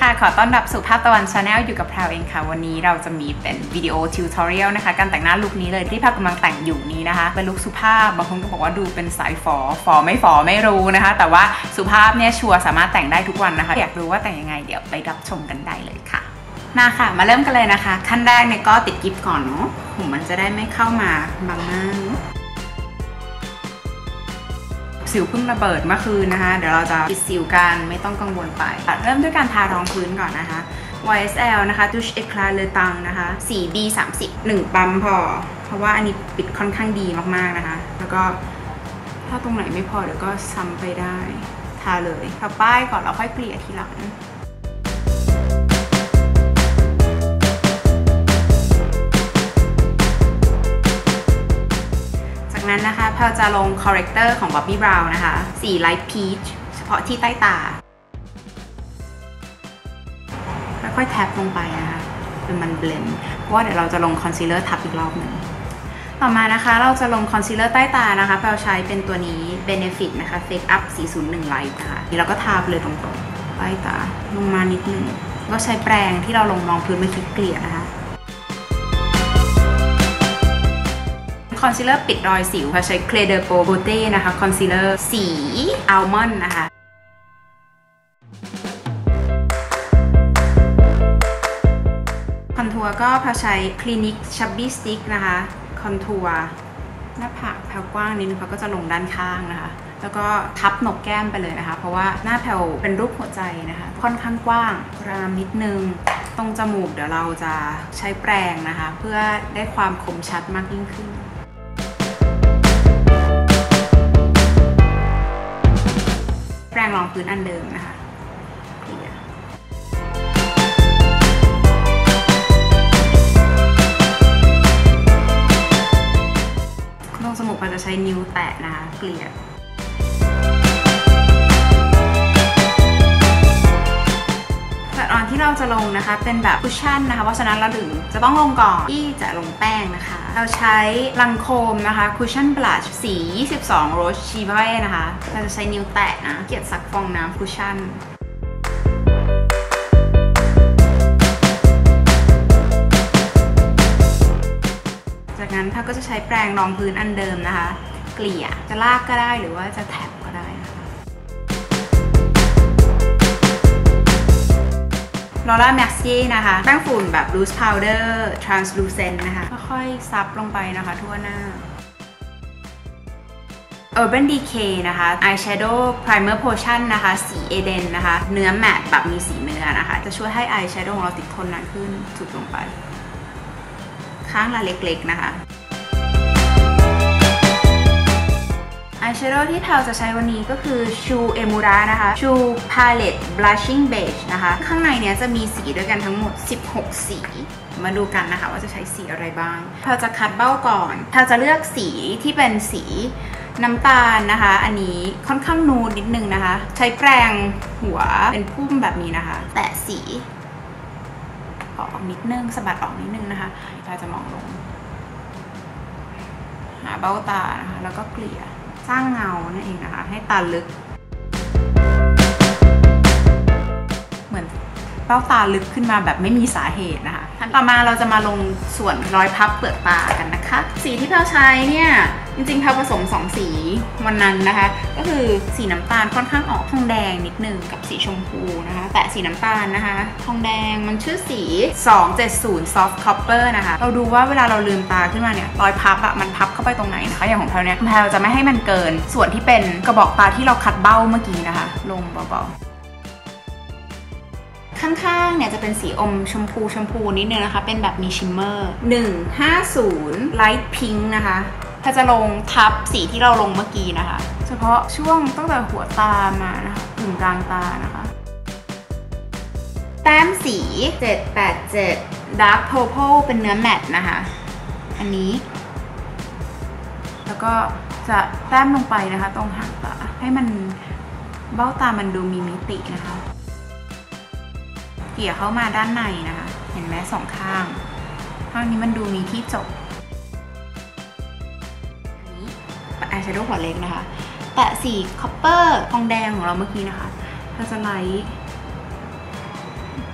ค่ะขอต้อนรับสู่ภาพตะวัน Channel อยู่กับแพรวเองค่ะวันนี้เราจะมีเป็นวิดีโอทิวทอเรียลนะคะการแต่งหน้าลุคนี้เลยที่แพรวกำลังแต่งอยู่นี้นะคะเป็นลุคสุภาพบางคนก็บอกว่าดูเป็นสายฝอไม่รู้นะคะแต่ว่าสุภาพเนี่ยชัวร์สามารถแต่งได้ทุกวันนะคะอยากรู้ว่าแต่งยังไงเดี๋ยวไปรับชมกันได้เลยค่ะมาค่ะมาเริ่มกันเลยนะคะขั้นแรกเนี่ยก็ติดกิ๊บก่อนเนาะผมมันจะได้ไม่เข้ามาบังหน้าสิวเพิ่งระเบิดเมื่อคืนนะคะเดี๋ยวเราจะปิดสิวกันไม่ต้องกังวลไปเริ่มด้วยการทารองพื้นก่อนนะคะ YSL นะคะ Douche Eclat Le Teint นะคะสี B30 1 ปั๊มพอเพราะว่าอันนี้ปิดค่อนข้างดีมากๆนะคะแล้วก็ถ้าตรงไหนไม่พอเดี๋ยวก็ซ้ำไปได้ทาเลยทาป้ายก่อนแล้วค่อยเกลี่ยทีหลังนั้นนะคะแพรจะลง corrector ของ Bobbi Brown นะคะสี light peach เฉพาะที่ใต้ตาค่อยๆแท็บลงไปนะคะจนมันเบลนด์เพราะว่าเดี๋ยวเราจะลง concealer ทับอีกรอบหนึ่งต่อมานะคะเราจะลง concealer ใต้ตานะคะแพรใช้เป็นตัวนี้ Benefit นะคะ Fake Up 401 Light นะคะนี่เราก็ทาเลยตรงๆใต้ตาลงมานิดนึงก็ใช้แปรงที่เราลงรองพื้นเมื่อกี้เกลี่ยนะคะคอนซีลเลอร์ปิดรอยสิวค่ะใช้ Clé de Peau Beauté นะคะคอนซีลเลอร์สีอัลมอนด์นะคะคอนทัวร์ก็ใช้ Clinique Chubby Stick นะคะคอนทัวร์หน้าผากแผ่วกว้างนิดนึงเขาก็จะลงด้านข้างนะคะแล้วก็ทับหนกแก้มไปเลยนะคะเพราะว่าหน้าแผ่วเป็นรูปหัวใจนะคะค่อนข้างกว้างรามนิดนึงตรงจมูกเดี๋ยวเราจะใช้แปรงนะคะเพื่อได้ความคมชัดมากยิ่งขึ้นแปรงรองพื้นอันเดิมนะคะตรงจมูกเราจะใช้นิ้วแตะนะคะเกลี่ยออนที่เราจะลงนะคะเป็นแบบคุชชั่นนะคะเพราะฉะนั้นเราถึงจะต้องลงก่อนที่จะลงแป้งนะคะเราใช้ลังโคมนะคะคุชชั่นบลัชสี22โรสชีเว่นะคะเราจะใช้นิ้วแตะนะเกลี่ยซักฟองน้ำคุชชั่นจากนั้นเราก็จะใช้แปรงรองพื้นอันเดิมนะคะเกลี่ยจะลากก็ได้หรือว่าจะแท็บก็ได้ลอร่าแม็กซี่นะคะแป้งฝุ่นแบบ loose powder translucent นะคะค่อยๆซับลงไปนะคะทั่วหน้า Urban Decay นะคะ Eyeshadow Primer Potion นะคะสีเอเดนนะคะเนื้อแมตต์แบบมีสีเนื้อนะคะจะช่วยให้ Eyeshadow ของเราติดทนนานขึ้นจุดลงไปข้างละเล็กๆนะคะอายแชโดว์ที่แพรจะใช้วันนี้ก็คือชูเอมูระนะคะชู Palette Blushing Beige นะคะข้างในเนี้ยจะมีสีด้วยกันทั้งหมด16สีมาดูกันนะคะว่าจะใช้สีอะไรบ้างแพรจะคัดเบ้าก่อนแพรจะเลือกสีที่เป็นสีน้ำตาลนะคะอันนี้ค่อนข้างนูดนิดนึงนะคะใช้แปรงหัวเป็นพุ่มแบบนี้นะคะแตะสีออกนิดนึงสะบัดออกนิดนึงนะคะแพรจะมองลงหาเบ้าตานะคะแล้วก็เกลี่ยสร้างเงานั่นเองนะคะให้ตาลึกเหมือนเบ้าตาลึกขึ้นมาแบบไม่มีสาเหตุนะคะต่อมาเราจะมาลงส่วนรอยพับเปลือกตากันนะคะสีที่เราใช้เนี่ยจริงๆเราผสม2สีวันนั้นนะคะก็คือสีน้ำตาลค่อนข้างออกทองแดงนิดนึงกับสีชมพูนะคะแต่สีน้ำตาลนะคะทองแดงมันชื่อสี270 Soft Copper นะคะเราดูว่าเวลาเราลืมตาขึ้นมาเนี่ยรอยพับอะมันพับเข้าไปตรงไหนนะคะอย่างของแพรเนี่ยแพรจะไม่ให้มันเกินส่วนที่เป็นกระบอกตาที่เราคัดเบ้าเมื่อกี้นะคะลงเบาๆข้างๆเนี่ยจะเป็นสีอมชมพูนิดนึงนะคะเป็นแบบมีชิมเมอร์150 Light Pink นะคะถ้าจะลงทับสีที่เราลงเมื่อกี้นะคะเฉพาะช่วงตั้งแต่หัวตามานะคะถึงกลางตานะคะแต้มสี787 Dark Purple เป็นเนื้อแมตต์นะคะอันนี้แล้วก็จะแต้มลงไปนะคะตรงหางตาให้มันเบ้าตามันดูมีมิตินะคะเกี่ยเข้ามาด้านในนะคะเห็นไหมสองข้างนี้มันดูมีที่จบอันนี้อายแชโดว์หัวเล็กนะคะแตะสีคอปเปอร์ทองแดงของเราเมื่อกี้นะคะเราจะไลท์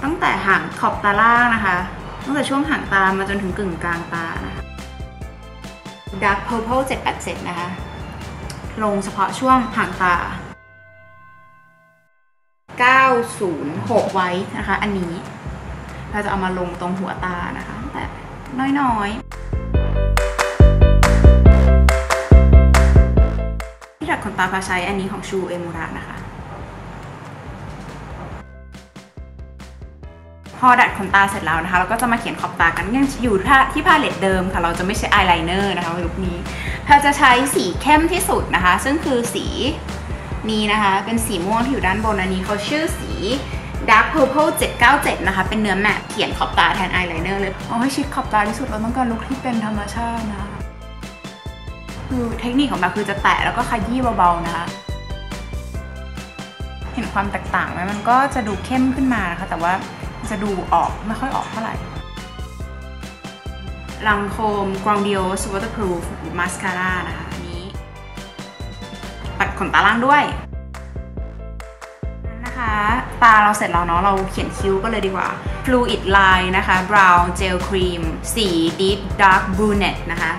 ตั้งแต่หางขอบตาล่างนะคะตั้งแต่ช่วงหางตามาจนถึงกึ่งกลางตานะคะ Dark Purple 787นะคะลงเฉพาะช่วงหางตา906ไว้นะคะอันนี้เราจะเอามาลงตรงหัวตานะคะแต่น้อยๆที่ดัดขนตาพาใช้อันนี้ของชูเอมูระนะคะพอดัดขนตาเสร็จแล้วนะคะเราก็จะมาเขียนขอบตากันยังอยู่ที่พาเลตเดิมค่ะเราจะไม่ใช้อายไลเนอร์นะคะลุคนี้เราจะใช้สีเข้มที่สุดนะคะซึ่งคือสีนี้นะคะเป็นสีม่วงที่อยู่ด้านบนอันนี้เขาชื่อสี Dark Purple 797นะคะเป็นเนื้อแมตต์เขียนขอบตาแทนอายไลเนอร์เลยเอาให้ชิดขอบตาที่สุดเราต้องการลุคที่เป็นธรรมชาตินะคือเทคนิคของเราคือจะแตะแล้วก็ขยี้เบาๆนะคะเห็นความแตกต่างไหมมันก็จะดูเข้มขึ้นมานะคะแต่ว่าจะดูออกไม่ค่อยออกเท่าไหร่ลังโคม Grandiose Waterproof Mascara นะคะอันนี้ปัดขนตาล่างด้วยนะคะตาเราเสร็จแล้วเนาะเราเขียนคิ้วก็เลยดีกว่า Fluid Line นะคะ Brown Gel Cream สี Deep Dark Brunette นะคะ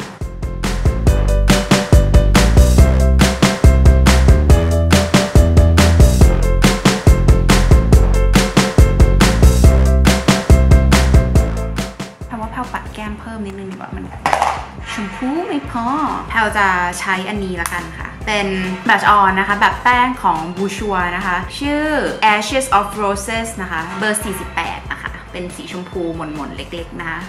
ปัดแก้มเพิ่มนิดนึงดีกว่ามันชมพูไม่พอแพลจะใช้อันนี้ละกันค่ะเป็นบัชออนนะคะแบบแป้งของบูชัวนะคะชื่อ Ashes of Roses นะคะเบอร์48นะคะเป็นสีชมพูหม่นๆเล็กๆนะคะ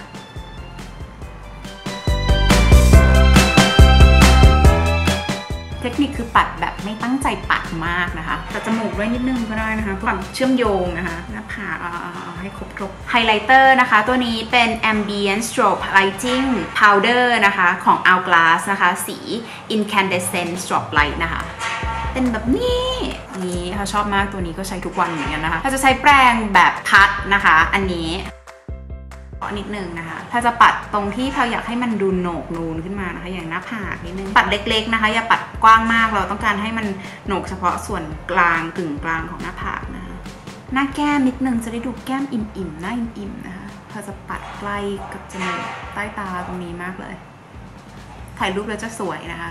เทคนิคคือปัดแบบไม่ตั้งใจปัดมากนะคะแต่จมูกไว้นิดนึงก็ได้นะคะความเชื่อมโยงนะคะหน้าผากให้ครบไฮไลท์เตอร์นะคะตัวนี้เป็น Ambient Strobe Lighting Powder นะคะของ Hourglass นะคะสี Incandescent Strobe Light นะคะเป็นแบบนี้เขาชอบมากตัวนี้ก็ใช้ทุกวันเหมือนกันนะคะเราจะใช้แปรงแบบพัดนะคะอันนี้นิดนึงนะคะถ้าจะปัดตรงที่เราอยากให้มันดูโหนกนูนขึ้นมานะคะอย่างหน้าผากนิดนึงปัดเล็กๆนะคะอย่าปัดกว้างมากเราต้องการให้มันโหนกเฉพาะส่วนกลางกึ่งกลางของหน้าผากนะคะหน้าแก้มนิดนึงจะได้ดูแก้มอิ่มๆหน้าอิ่มๆนะคะเราจะปัดใกล้กับจมูกใต้ตาตรงนี้มากเลยถ่ายรูปแล้วจะสวยนะคะ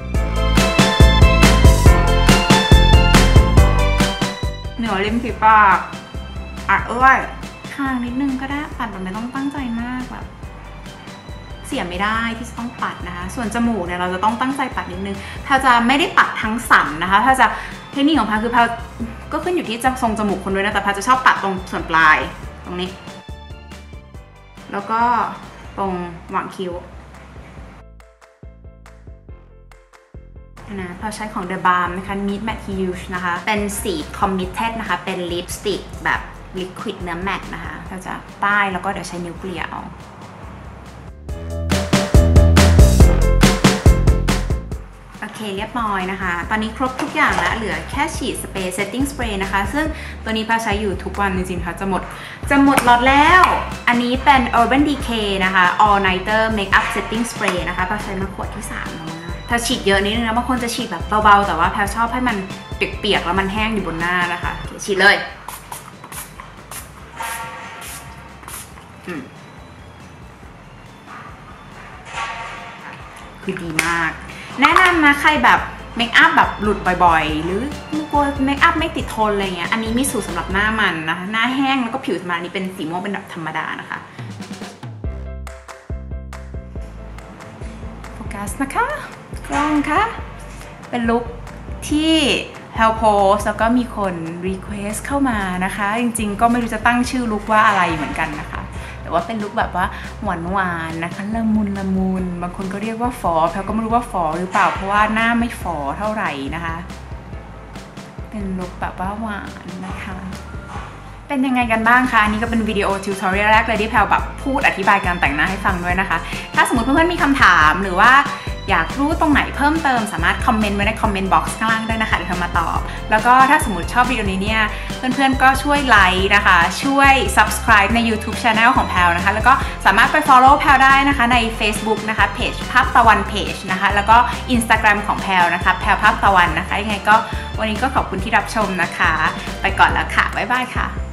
เหนือริมฝีปากเอ้ยข้างนิดนึงก็ได้ปัดแบบไม่ต้องตั้งใจมากแบบเสียไม่ได้ที่จะต้องปัดนะคะส่วนจมูกเนี่ยเราจะต้องตั้งใจปัดนิดนึงถ้าจะไม่ได้ปัดทั้งสันนะคะถ้าจะเทคนิคของพาคือพาก็ขึ้นอยู่ที่ทรงจมูกคนด้วยนะแต่พาจะชอบปัดตรงส่วนปลายตรงนี้แล้วก็ตรงหว่างคิ้วนะพาใช้ของ The Balm นะคะ Meet Matte Hue นะคะเป็นสี Committed นะคะเป็นลิปสติกแบบลิควิดเนื้อแมตต์นะคะเราจะป้ายแล้วก็เดี๋ยวใช้นิ้วเกลี่ยเอาโอเคเรียบร้อยนะคะตอนนี้ครบทุกอย่างแล้วเหลือแค่ฉีดสเปรย์ setting spray นะคะซึ่งตัวนี้พาใช้อยู่ทุกวันจริงๆค่ะจะหมดล็อตแล้วอันนี้เป็น Urban Decay นะคะ All Nighter Makeup Setting Spray นะคะพาใช้มาขวดที่3แล้วนะถ้าฉีดเยอะนิดนึงนะบางคนจะฉีดแบบเบาๆแต่ว่าแพลชอบให้มันเปียกๆแล้วมันแห้งอยู่บนหน้านะคะฉีดเลยคือดีมากแนะนำนะใครแบบเมคอัพแบบหลุดบ่อยๆหรือกลัวเมคอัพไม่ติดทนอะไรเงี้ยอันนี้มีสูตรสำหรับหน้ามันนะคะหน้าแห้งแล้วก็ผิวธรรมดานี้เป็นสีม่วงเป็นแบบธรรมดานะคะโฟกัสนะคะกล้องค่ะเป็นลุคที่แพลโพสแล้วก็มีคนรีเควสเข้ามานะคะจริงๆก็ไม่รู้จะตั้งชื่อลุคว่าอะไรเหมือนกันนะคะแต่ว่าเป็นลุคแบบว่าหวานๆนะคะละมุนบางคนก็เรียกว่าฝอแพลก็ไม่รู้ว่าฝอหรือเปล่าเพราะว่าหน้าไม่ฝอเท่าไหร่นะคะเป็นลุคแบบว่าหวานนะคะเป็นยังไงกันบ้างคะอันนี้ก็เป็นวิดีโอทิวทอเรียลแรกเลยที่แพลแบบพูดอธิบายการแต่งหน้าให้ฟังด้วยนะคะถ้าสมมติเพื่อนๆมีคำถามหรือว่าอยากรู้ตรงไหนเพิ่มเติมสามารถคอมเมนต์ไว้ในคอมเมนต์บ็อกซ์ข้างล่างได้นะคะเดี๋ยวเรามาตอบแล้วก็ถ้าสมมติชอบวิดีโอนี้เนี่ยเพื่อนๆก็ช่วยไลค์นะคะช่วย subscribe ใน YouTube Channel ของแพลนะคะแล้วก็สามารถไป follow แพลได้นะคะใน Facebook นะคะเพจภาพตะวันเพจนะคะแล้วก็ Instagram ของแพลนะคะแพลภาพตะวันนะคะยังไงก็วันนี้ก็ขอบคุณที่รับชมนะคะไปก่อนแล้วค่ะบ๊ายบายค่ะ